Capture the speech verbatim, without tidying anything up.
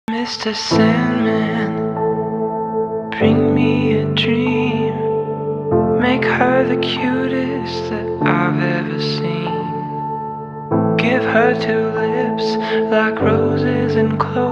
Mister Sandman, bring me a dream. Make her the cutest that I've ever seen. Give her two lips like roses and clover.